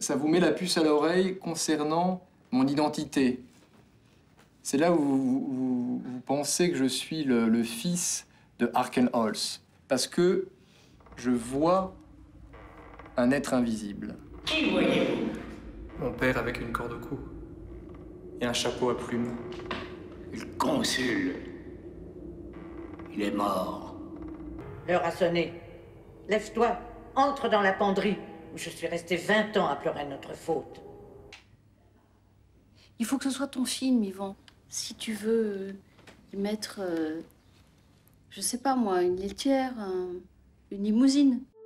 Ça vous met la puce à l'oreille concernant mon identité. C'est là où vous pensez que je suis le fils de Arkenholz. Parce que je vois un être invisible. Qui voyez-vous? Mon père avec une corde au cou. Et un chapeau à plumes. Le consul. Il est mort. L'heure a sonné. Lève-toi, entre dans la penderie, où je suis resté 20 ans à pleurer notre faute. Il faut que ce soit ton film, Yvan. Si tu veux y mettre, je sais pas moi, une laitière, une limousine.